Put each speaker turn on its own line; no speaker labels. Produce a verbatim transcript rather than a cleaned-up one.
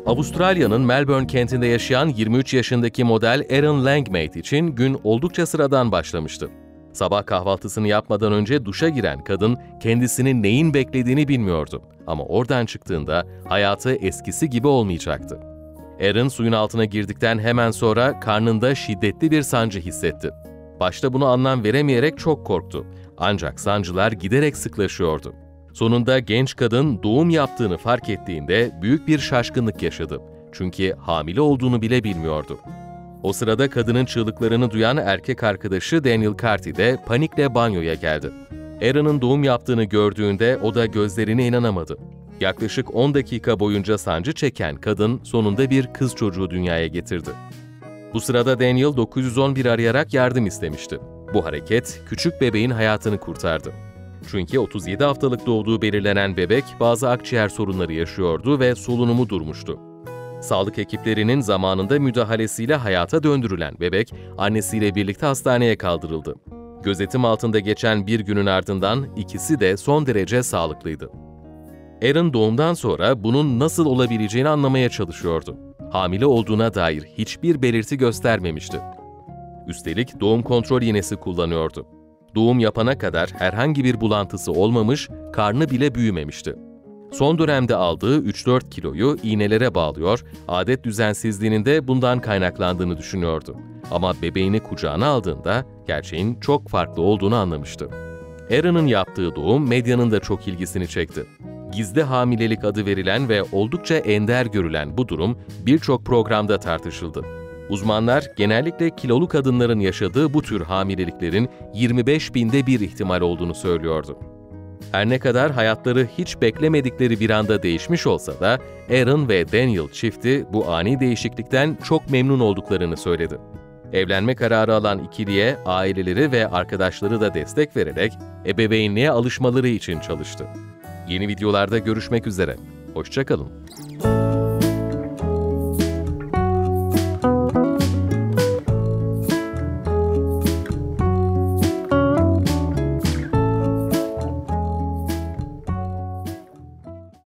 Avustralya'nın Melbourne kentinde yaşayan yirmi üç yaşındaki model Erin Langmaid için gün oldukça sıradan başlamıştı. Sabah kahvaltısını yapmadan önce duşa giren kadın kendisinin neyin beklediğini bilmiyordu. Ama oradan çıktığında hayatı eskisi gibi olmayacaktı. Erin suyun altına girdikten hemen sonra karnında şiddetli bir sancı hissetti. Başta buna anlam veremeyerek çok korktu. Ancak sancılar giderek sıklaşıyordu. Sonunda genç kadın doğum yaptığını fark ettiğinde büyük bir şaşkınlık yaşadı. Çünkü hamile olduğunu bile bilmiyordu. O sırada kadının çığlıklarını duyan erkek arkadaşı Daniel Carty de panikle banyoya geldi. Erin'in doğum yaptığını gördüğünde o da gözlerine inanamadı. Yaklaşık on dakika boyunca sancı çeken kadın sonunda bir kız çocuğu dünyaya getirdi. Bu sırada Daniel dokuz yüz on bir arayarak yardım istemişti. Bu hareket küçük bebeğin hayatını kurtardı. Çünkü otuz yedi haftalık doğduğu belirlenen bebek bazı akciğer sorunları yaşıyordu ve solunumu durmuştu. Sağlık ekiplerinin zamanında müdahalesiyle hayata döndürülen bebek, annesiyle birlikte hastaneye kaldırıldı. Gözetim altında geçen bir günün ardından ikisi de son derece sağlıklıydı. Erin doğumdan sonra bunun nasıl olabileceğini anlamaya çalışıyordu. Hamile olduğuna dair hiçbir belirti göstermemişti. Üstelik doğum kontrol iğnesi kullanıyordu. Doğum yapana kadar herhangi bir bulantısı olmamış, karnı bile büyümemişti. Son dönemde aldığı üç dört kiloyu iğnelere bağlıyor, adet düzensizliğinin de bundan kaynaklandığını düşünüyordu. Ama bebeğini kucağına aldığında gerçeğin çok farklı olduğunu anlamıştı. Erin'in yaptığı doğum medyanın da çok ilgisini çekti. Gizli hamilelik adı verilen ve oldukça ender görülen bu durum birçok programda tartışıldı. Uzmanlar genellikle kilolu kadınların yaşadığı bu tür hamileliklerin yirmi beş binde bir ihtimal olduğunu söylüyordu. Her ne kadar hayatları hiç beklemedikleri bir anda değişmiş olsa da Erin ve Daniel çifti bu ani değişiklikten çok memnun olduklarını söyledi. Evlenme kararı alan ikiliye aileleri ve arkadaşları da destek vererek ebeveynliğe alışmaları için çalıştı. Yeni videolarda görüşmek üzere. Hoşça kalın.